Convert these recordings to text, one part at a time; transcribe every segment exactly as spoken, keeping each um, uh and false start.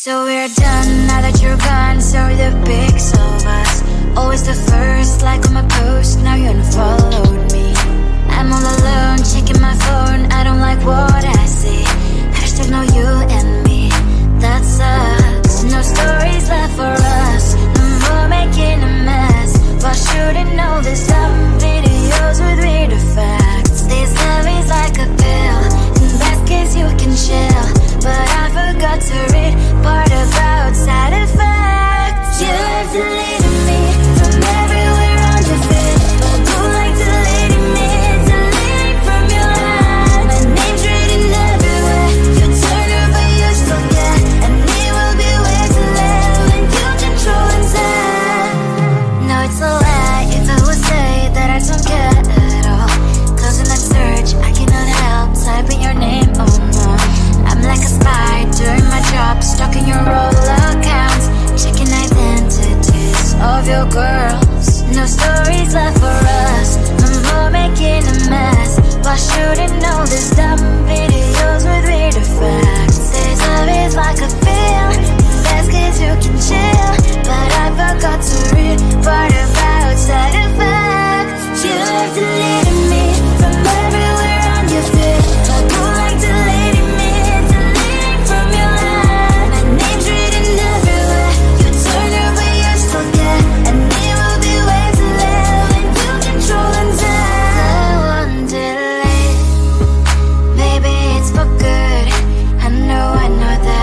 So we're done, now that you're gone. Sorry the pics of us, always the first like on my post. Now you unfollowed me. I'm all alone, checking my phone. I don't like what I see. Hashtag no you and me, that sucks. No stories left for us, no more making a mess. Why shouldn't know this dumb videos with weird effects? This love is like a pill, in best case you can chill, but I forgot to read part about side effects. You have deleted me from everywhere on your feed, but you like deleting me, deleting from your life. My name's written everywhere. You turn her but you still get, and it will be way to live when you control inside. No, it's a lie if I would say that I don't care at all, cause in that search I cannot help typing your name, oh no. I'm like a spy doing my job, stalking your old accounts, checking identities of your girls. No stories left for us, no more making a mess. Why shouldn't know this dumb videos with weird effects? This love is like a pill, in best case you can chill, but I forgot to read part about side effects. You have deleted me from everywhere on your feed, but you like deleting me, deleting from your life. My name's written everywhere. You turn her but you still get, and it will be way to live when you control inside. I won't delay, maybe it's for good. I know, I know that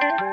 Bye.